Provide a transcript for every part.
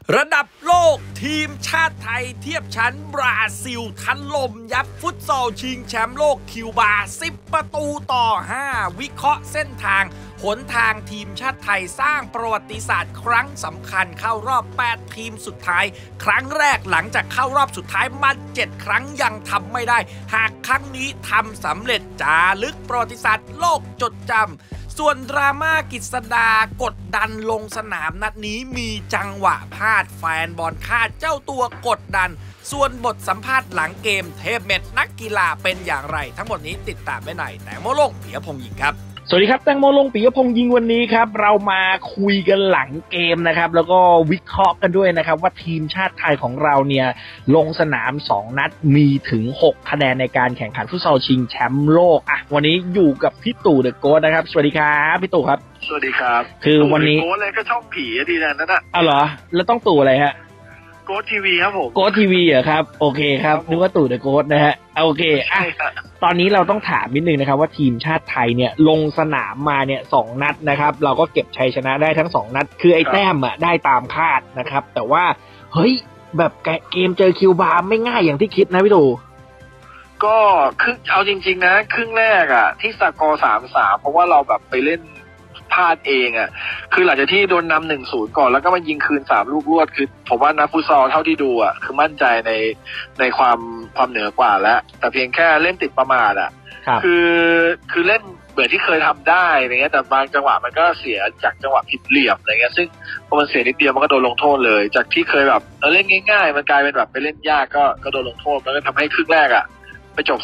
ระดับโลกทีมชาติไทยเทียบชั้นบราซิลถล่มยับฟุตซอลชิงแชมป์โลกคิวบา10 ประตูต่อ 5 วิเคราะห์เส้นทางหนทางทีมชาติไทยสร้างประวัติศาสตร์ครั้งสำคัญเข้ารอบ 8 ทีมสุดท้ายครั้งแรกหลังจากเข้ารอบสุดท้ายมา 7 ครั้งยังทำไม่ได้หากครั้งนี้ทำสำเร็จจารึกประวัติศาสตร์โลกจดจำส่วนดราม่ากฤษดากดดันลงสนามนัดนี้มีจังหวะพลาดแฟนบอลคาดเจ้าตัวกดดันส่วนบทสัมภาษณ์หลังเกมเทพเม็ดนักกีฬาเป็นอย่างไรทั้งหมดนี้ติดตามได้ในแตงโมลงปิยพงษ์ยิงครับสวัสดีครับแตงโมลงปิยพงษ์ยิงวันนี้ครับเรามาคุยกันหลังเกมนะครับแล้วก็วิเคราะห์กันด้วยนะครับว่าทีมชาติไทยของเราเนี่ยลงสนาม2นัดมีถึง6คะแนนในการแข่งขันฟุตซอลชิงแชมป์โลกอ่ะวันนี้อยู่กับพี่ตู่เดอะโกสนะครับสวัสดีครับพี่ตู่ครับสวัสดีครับคือวันนี้โกสเลยก็ช่องผีดีนั่นน่ะอ้าวเหรอแล้วต้องตู่อะไรฮะโกสทีวีครับผมโกสทีวีเหรอครับโอเคครับนึกว่าตู่เดอะโกสนะฮะโอเคอ่ะตอนนี้เราต้องถามนิดนึงนะครับว่าทีมชาติไทยเนี่ยลงสนามมาเนี่ย2นัดนะครับเราก็เก็บชัยชนะได้ทั้ง2นัดคือไอ้แต้มอ่ะได้ตามคาดนะครับแต่ว่าเฮ้ยแบบเกมเจอคิวบาไม่ง่ายอย่างที่คิดนะพี่ตู่ก็คือเอาจริงๆนะครึ่งแรกอ่ะที่สกอร์ 3-3 เพราะว่าเราแบบไปเล่นพลาดเองอ่ะคือหลังจากที่โดนนำ 1-0 ก่อนแล้วก็มายิงคืน3ลูกรวดคือผมว่านักฟุตซอลเท่าที่ดูอ่ะคือมั่นใจในความเหนือกว่าแล้วแต่เพียงแค่เล่นติดประมาทอ่ะคือเล่นเหมือนที่เคยทำได้อะไรเงี้ยแต่บางจังหวะมันก็เสียจากจังหวะผิดเหลี่ยมอะไรเงี้ยซึ่งพอมันเสียนิดเดียวมันก็โดนลงโทษเลยจากที่เคยแบบเล่นง่ายๆมันกลายเป็นแบบไปเล่นยากก็โดนลงโทษแล้วก็ทำให้ครึ่งแรกอ่ะไปจบ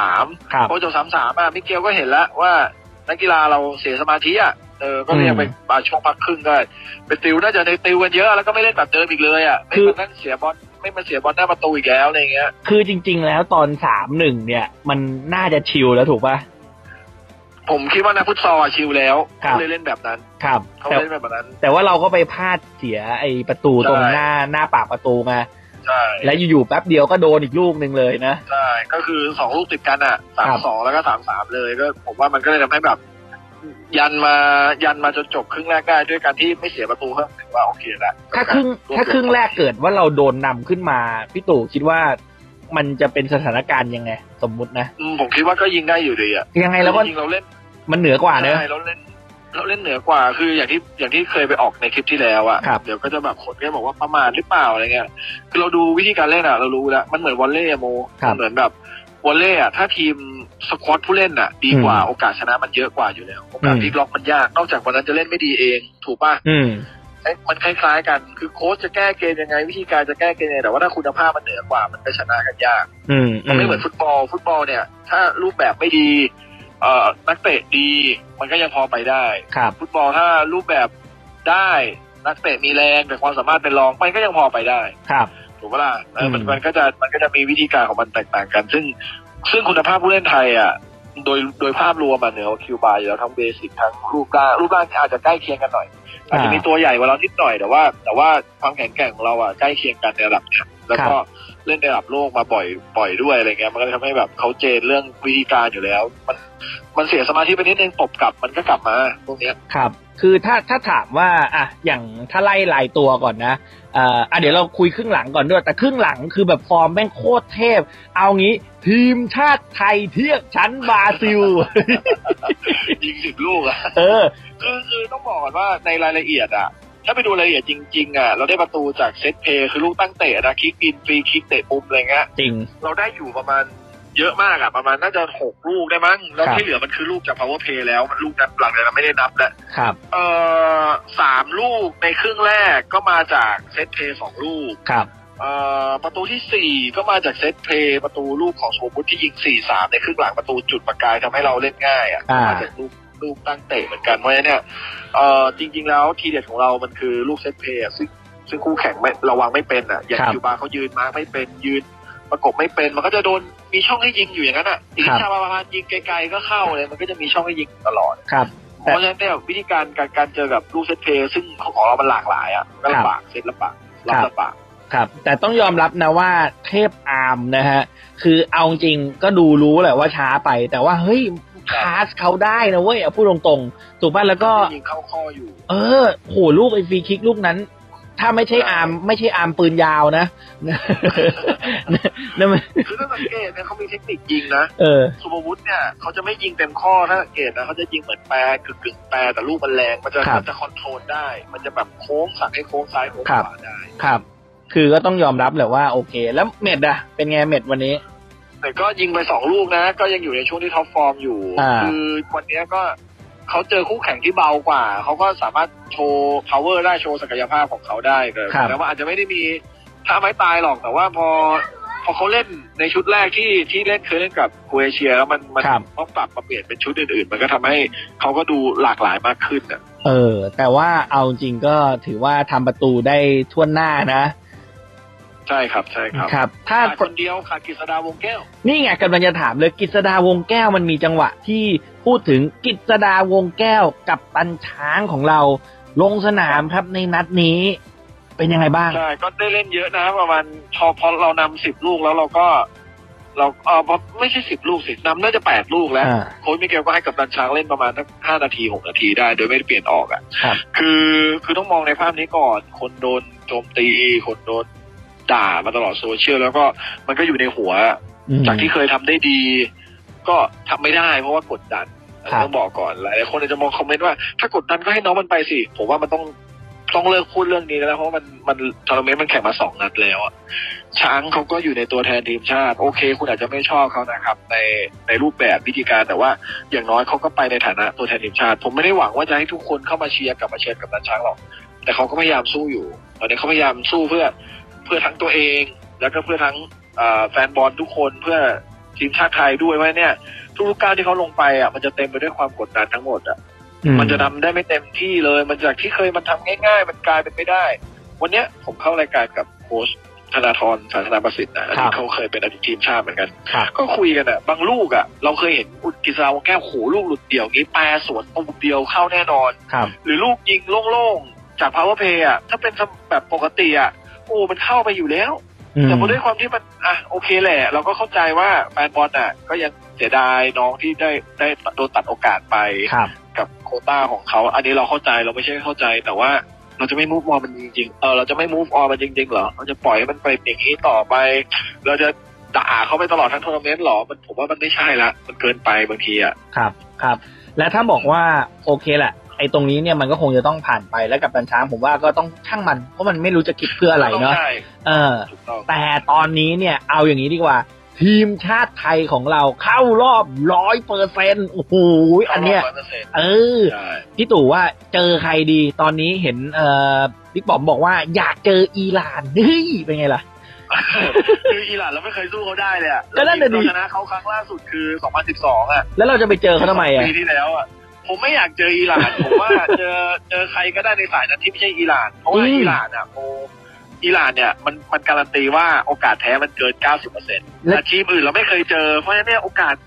3-3 พอจบ 3-3 มิเกลก็เห็นแล้วว่านักกีฬาเราเสียสมาธิอ่ะก็เลยไปช่วงพักครึ่งก็ไปติวน่าจะในติวกันเยอะแล้วก็ไม่เล่นแบบเดิมอีกเลยอ่ะไม่มานั่งเสียบอลไม่มาเสียบอลหน้าประตูอีกแล้วอะไรเงี้ยคือจริงๆแล้วตอน 3-1 เนี่ยมันน่าจะชิลแล้วถูกป่ะผมคิดว่านักฟุตซอลชิลแล้วเขาเลยเล่นแบบนั้นครับเขาเล่นแบบนั้นแต่ว่าเราก็ไปพลาดเสียไอ้ประตูตรงหน้าปากประตูมาใช่แล้วอยู่ๆแป๊บเดียวก็โดนอีกลูกนึงเลยนะใช่ก็คือ2ลูกติดกันอ่ะ 3-2 แล้วก็ 3-3 เลยก็ผมว่ามันก็เลยทำให้แบบยันมาจนจบครึ่งแรกได้ด้วยการที่ไม่เสียประตูเพิ่มถือว่าโอเคแล้วถ้าครึ่งแรกเกิดว่าเราโดนนำขึ้นมาพี่ตู่คิดว่ามันจะเป็นสถานการณ์ยังไงสมมุตินะผมคิดว่าก็ยิงได้อยู่ดีอ่ะยังไงแล้วก็เราเล่นมันเหนือกว่าเนอะใช่เราเล่นเหนือกว่าคืออย่างที่เคยไปออกในคลิปที่แล้วอ่ะเดี๋ยวก็จะแบบคนก็บอกว่าประมาทหรือเปล่าอะไรเงี้ยคือเราดูวิธีการเล่นอ่ะเรารู้แล้วมันเหมือนวอลเลย์โมเหมือนแบบวอลเลย์อ่ะถ้าทีมสควอตผู้เล่นอ่ะดีกว่าโอกาสชนะมันเยอะกว่าอยู่แล้วโอกาสพลิกล็อกมันยากนอกจากวันนั้นจะเล่นไม่ดีเองถูกป่ะมันคล้ายๆกันคือโค้ชจะแก้เกมยังไงวิธีการจะแก้เกมยังไงแต่ว่าถ้าคุณภาพมันเหนือกว่ามันก็ชนะกันยากมันไม่เหมือนฟุตบอลเนี่ยถ้ารูปแบบไม่ดีนักเตะดีมันก็ยังพอไปได้ฟุตบอลถ้ารูปแบบได้นักเตะมีแรงแต่ความสามารถเป็นรองมันก็ยังพอไปได้ถูกปะล่ะมันก็จะมีวิธีการของมันแตกต่างกันซึ่งคุณภาพผู้เล่นไทยอ่ะโดยภาพรวมเหนือคิวบาอยู่แล้วทั้งเบสิกทั้งรูปร่างอาจจะใกล้เคียงกันหน่อยอาจจะมีตัวใหญ่กว่าเรานิดหน่อยแต่ว่าความแข็งแกร่งของเราอ่ะใกล้เคียงกันในระดับเนี้ยแล้วก็เล่นในระดับโลกมาบ่อยด้วยอะไรเงี้ยมันก็เลยทำให้แบบเขาเจนเรื่องวิธีการอยู่แล้วมันเสียสมาธิไปนิดนึงตบกลับมันก็กลับมาพวกเนี้ยครับคือถ้าถามว่าอ่ะอย่างถ้าไล่รายตัวก่อนนะเดี๋ยวเราคุยครึ่งหลังก่อนด้วยแต่ครึ่งหลังคือแบบฟอร์มแม่งโคตรเทพเอางี้ทีมชาติไทยเทียบชั้นบราซิลยิง10 ลูกอ่ะคือต้องบอกก่อนว่าในรายละเอียดอ่ะถ้าไปดูรายละเอียดจริงๆอ่ะเราได้ประตูจากเซตเพย์คือลูกตั้งเตะนะคิกอินฟรีคิกเตะมุมอะไรเงี้ยจริงเราได้อยู่ประมาณเยอะมากอ่ะประมาณน่าจะ6 ลูกได้มั้งแล้วที่เหลือมันคือลูกจาก power play แล้วมันลูกนั้นหลังเลยเราไม่ได้นับแล้วครับ 3 ลูกในครึ่งแรกก็มาจากเซตเพย์2 ลูกครับประตูที่4ก็มาจากเซตเพย์ประตูลูกของโชบุตที่ยิง 4-3 ในครึ่งหลังประตูจุดประกายทำให้เราเล่นง่ายอ่ะมาจากลูกตั้งเตะเหมือนกันเพราะฉะนั้นเนี่ยจริงๆแล้วทีเด็ดของเรามันคือลูกเซตเพย์ซึ่งคู่แข่งไม่ระวังไม่เป็นอ่ะอย่างคิวบาเขายืนมาไม่เป็นยืนประกบไม่เป็นมันก็จะโดนมีช่องให้ยิงอยู่อย่างนั้นอ่ะอีกชาบายิงไกลๆก็เข้าเลยมันก็จะมีช่องให้ยิงตลอดเพราะฉะนั้นเนี่ยวิธีการเจอกับลูกเซตเพย์ซึ่งของเรามันหลากหลายอ่ะก็ลำบากเซตลำบากรับลำบากครับแต่ต้องยอมรับนะว่าเทพอาร์มนะฮะคือเอาจริงก็ดูรู้แหละว่าช้าไปแต่ว่าเฮ้ยคลาสเขาได้นะเว้ยพูดตรงๆถูกป่ะแล้วก็ยิงเข้าข้ออยู่โหลูกไอ้ฟรีคิกลูกนั้นถ้าไม่ใช่อาร์มปืนยาวนะนั่นมันคือถ้าสังเกตเนี่ยเขามีเทคนิคยิงนะสุภวุฒิเนี่ยเขาจะไม่ยิงเต็มข้อถ้าสังเกตนะเขาจะยิงเหมือนแปรกึ่งแปรแต่ลูกมันแรงมันจะคอนโทรลได้มันจะแบบโค้งสั่งให้โค้งซ้ายโค้งขวาได้ครับคือก็ต้องยอมรับแหละว่าโอเคแล้วเม็ดอะเป็นไงเม็ดวันนี้แต่ก็ยิงไป2ลูกนะก็ยังอยู่ในช่วงที่ท็อปฟอร์มอยู่คือวันนี้ก็เขาเจอคู่แข่งที่เบากว่าเขาก็สามารถโชว์ power ได้โชว์ศักยภาพของเขาได้แต่ว่าอาจจะไม่ได้มีท่าไม้ตายหรอกแต่ว่าพอเขาเล่นในชุดแรกที่เล่นเคยเล่นกับโครเอเชียแล้วมันต้องปรับมาเปลี่ยนเป็นชุดอื่นๆมันก็ทำให้เขาก็ดูหลากหลายมากขึ้นอ่ะแต่ว่าเอาจริงก็ถือว่าทำประตูได้ทั่วหน้านะใช่ครับครับถ้าคนเดียวขาดกฤษดาวงแก้วนี่ไงกำลังจะถามเลยกฤษดาวงแก้วมันมีจังหวะที่พูดถึงกฤษดาวงแก้วกับตันช้างของเราลงสนามครับในนัดนี้เป็นยังไงบ้างใช่ก็ได้เล่นเยอะนะประมาณพอเรานำ10 ลูกแล้วเราไม่ใช่10 ลูกสินำน่าจะ8 ลูกแล้วโค้ชมิเกลก็ให้กับตันช้างเล่นประมาณสัก5 นาที6 นาทีได้โดยไม่ได้เปลี่ยนออกอ่ะคือต้องมองในภาพนี้ก่อนคนโดนโจมตีคนโดนด่ามาตลอดโซเชียลแล้วก็มันก็อยู่ในหัวจากที่เคยทำได้ดีก็ทำไม่ได้เพราะว่ากดดันต้องบอกก่อนหลายคนจะมองคอมเมนต์ว่าถ้ากดดันก็ให้น้องมันไปสิผมว่ามันต้องเลิกพูดเรื่องนี้แล้วเพราะมันทัวร์นาเมนต์มันแข่งมา2 นัดแล้วช้างเขาก็อยู่ในตัวแทนทีมชาติโอเคคุณอาจจะไม่ชอบเขานะครับในรูปแบบวิธีการแต่ว่าอย่างน้อยเขาก็ไปในฐานะตัวแทนทีมชาติผมไม่ได้หวังว่าจะให้ทุกคนเข้ามาเชียร์กับตันช้างหรอกแต่เขาก็พยายามสู้อยู่ตอนนี้เขาพยายามสู้เพื่อทั้งตัวเองแล้วก็เพื่อทั้งแฟนบอลทุกคนเพื่อทีมชาติไทยด้วยว่าเนี่ยทุกก้าวที่เขาลงไปมันจะเต็มไปด้วยความกดดันทั้งหมดมันจะทำได้ไม่เต็มที่เลยมันจากที่เคยมันทำง่ายๆมันกลายเป็นไม่ได้วันนี้ผมเข้ารายการกับโค้ชธนาธรสาธนาประสิทธิ์นะที่เขาเคยเป็นอดีตทีมชาติเหมือนกันก็คุยกันบางลูกเราเคยเห็นกฤษดาวงแก้วโหลูกหลุดเดี่ยวงี้แปรสวนตูเดียวเข้าแน่นอนหรือลูกยิงโล่งๆจาก power play ถ้าเป็นแบบปกติโอ้มันเข้าไปอยู่แล้วแต่พอด้วยความที่มันโอเคแหละเราก็เข้าใจว่าแฟนบอลก็ยังเสียดายน้องที่ได้โดนตัดโอกาสไปกับโควต้าของเขาอันนี้เราเข้าใจเราไม่ใช่เข้าใจแต่ว่าเราจะไม่ move on มันจริงๆเราจะไม่ move on มันจริงๆเหรอเราจะปล่อยให้มันไปอย่างนี้ต่อไปเราจะด่าเขาไปตลอดทั้งทัวร์นาเมนต์หรอผมว่ามันไม่ใช่ละมันเกินไปบางทีครับและถ้าบอกว่าโอเคแหละไอ้ตรงนี้เนี่ยมันก็คงจะต้องผ่านไปแล้วกับตันช้างผมว่าก็ต้องช่างมันเพราะมันไม่รู้จะคิดเพื่ออะไรเนาะแต่ตอนนี้เนี่ยเอาอย่างนี้ดีกว่าทีมชาติไทยของเราเข้ารอบ 100% โอ้โหอันเนี้ยพี่ตู่ว่าเจอใครดีตอนนี้เห็นบิ๊กป๋อมบอกว่าอยากเจออิหร่านเฮ้ยเป็นไงล่ะคืออิหร่านเราไม่เคยสู้เขาได้เลยก็นั่นเลยชนะเขาครั้งล่าสุดคือ2012 แล้วเราจะไปเจอเขาทำไมปีที่แล้วผมไม่อยากเจออิหร่านผมว่าเจอใครก็ได้ในสายนั้นที่ไม่ใช่อิหร่านเพราะว่าอิหร่านอิหร่านเนี่ยมันการันตีว่าโอกาสแท้มันเกิน 90% แต่ทีมอื่นเราไม่เคยเจอเพราะฉะนั้นเนี่ยโอกาส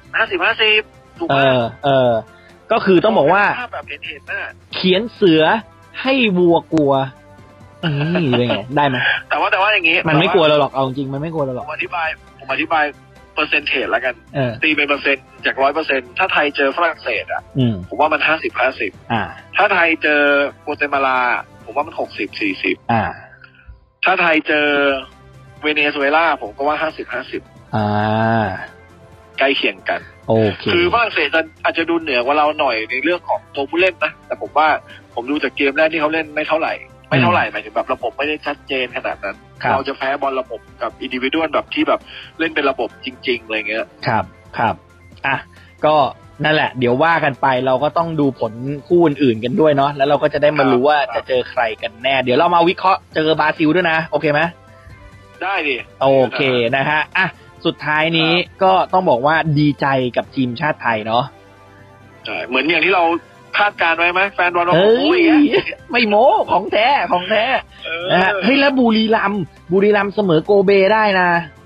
50-50 ถูกไหมก็คือต้องบอกว่าแบบเห็นเขียนเสือให้วัวกลัวนี่เป็นไงได้ไหมแต่ว่าอย่างงี้มันไม่กลัวเราหรอกเอาจริงมันไม่กลัวเราหรอกผมอธิบายเปอร์เซ็นต์เทจแล้วกันตีเป็นเปอร์เซ็นต์จาก 100% ถ้าไทยเจอฝรั่งเศสผมว่ามัน 50-50 ถ้าไทยเจอโกเตมาลาผมว่ามัน 60-40 ถ้าไทยเจอเวเนซุเอลาผมก็ว่า 50-50 ใกล้เคียงกันโอเคคือฝรั่งเศสอาจจะดูเหนือกว่าเราหน่อยในเรื่องของตัวผู้เล่นนะแต่ผมว่าผมดูจากเกมแรกที่เขาเล่นไม่เท่าไหร่หมายถึงแบบระบบไม่ได้ชัดเจนขนาดนั้นเราจะแพ้บอลระบบกับอินดิวิวดแบบที่แบบเล่นเป็นระบบจริงๆอะไรเงี้ยครับก็นั่นแหละเดี๋ยวว่ากันไปเราก็ต้องดูผลคู่อื่นๆกันด้วยเนาะแล้วเราก็จะได้มารู้ว่าจะเจอใครกันแน่เดี๋ยวเรามาวิเคราะห์เจอบราซิลด้วยนะโอเคไหมได้ดิโอเคนะฮะสุดท้ายนี้ก็ต้องบอกว่าดีใจกับทีมชาติไทยเนาะใช่เหมือนอย่างที่เราคาดการไว้ไหมแฟนบอลเราไม่โม้ของแท้นะฮะเฮ้ยแล้วบุรีรัมย์เสมอโกเบได้นะ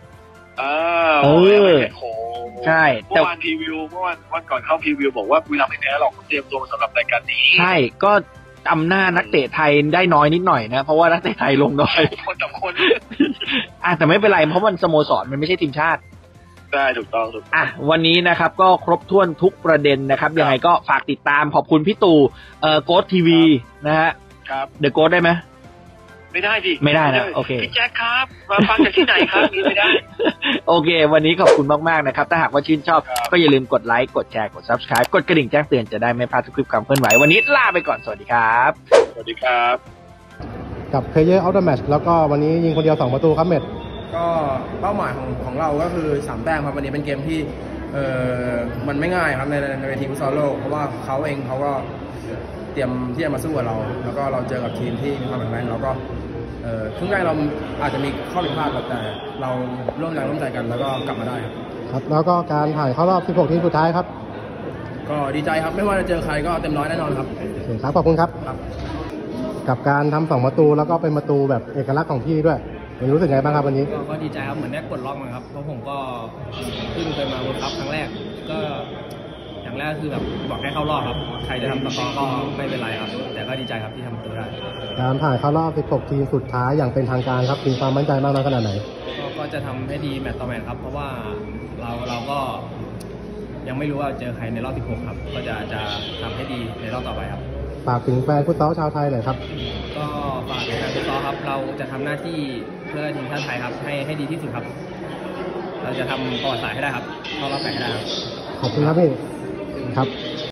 ใช่เมื่อวานพรีวิวเมื่อวันก่อนเข้าพรีวิวบอกว่าบุรีรัมย์ไม่แพ้หรอกเตรียมตัวสำหรับรายการนี้ใช่ก็จำหน้านักเตะไทยได้น้อยนิดหน่อยนะเพราะว่านักเตะไทยลงน้อยคนแต่ไม่เป็นไรเพราะมันสโมสรมันไม่ใช่ทีมชาติได้ถูกต้องวันนี้นะครับก็ครบถ้วนทุกประเด็นนะครับยังไงก็ฝากติดตามขอบคุณพี่ตู่โกสทีวีนะฮะครับเดอะโกสได้ไหมไม่ได้ดิไม่ได้นะโอเคพี่แจ็คครับมาฟังจากที่ไหนครับนี่ไม่ได้โอเควันนี้ขอบคุณมากๆนะครับถ้าหากว่าชื่นชอบก็อย่าลืมกดไลค์กดแชร์กด Subscribe กดกระดิ่งแจ้งเตือนจะได้ไม่พลาดทุกคลิปความเคลื่อนไหววันนี้ลาไปก่อนสวัสดีครับสวัสดีครับกับ Player of the Match แล้วก็วันนี้ยิงคนเดียว2 ประตูครับเม็ดก็เป้าหมายของเราก็คือ3 แต้มครับวันนี้เป็นเกมที่มันไม่ง่ายครับในเวทีฟุตซอลโลกเพราะว่าเขาเองเขาก็เตรียมที่จะมาสู้กับเราแล้วก็เราเจอกับทีมที่มีความแข็งแรงเราก็ครึ่งแรกเราอาจจะมีข้อผิดพลาดแต่เราร่วมแรงร่วมใจกันแล้วก็กลับมาได้ครับแล้วก็การผ่านเข้ารอบ16 ทีมสุดท้ายครับก็ดีใจครับไม่ว่าจะเจอใครก็เต็มร้อยแน่นอนครับครับขอบคุณครับกับการทำ2 ประตูแล้วก็เป็นประตูแบบเอกลักษณ์ของพี่ด้วยรู้สึกไงบ้างครับวันนี้ก็ดีใจครับเหมือนได้กดล็อกมาครับเพราะผมก็เพิ่งเคยมาเวิลด์คัพครั้งแรกก็อย่างแรกคือแบบบอกให้เข้ารอบครับใครจะทำสกอร์ก็ไม่เป็นไรครับแต่ก็ดีใจครับที่ทำตัวได้การผ่านเข้ารอบ16 ทีมสุดท้ายอย่างเป็นทางการครับมีความมั่นใจมากน้อยขนาดไหนก็จะทำให้ดีแมตต์ต่อแมตต์ครับเพราะว่าเราก็ยังไม่รู้ว่าเจอใครในรอบ16ครับก็จะทำให้ดีในรอบต่อไปครับฝากถึงแฟนฟุตซอลชาวไทยหน่อยครับก็ฝากถึงแฟนฟุตซอลครับเราจะทำหน้าที่เพื่อทีมชาติไทยครับให้ดีที่สุดครับเราจะทำประวัติศาสตร์ให้ได้ครับเข้ารอบ8ให้ได้ครับขอบคุณครับพี่ครับ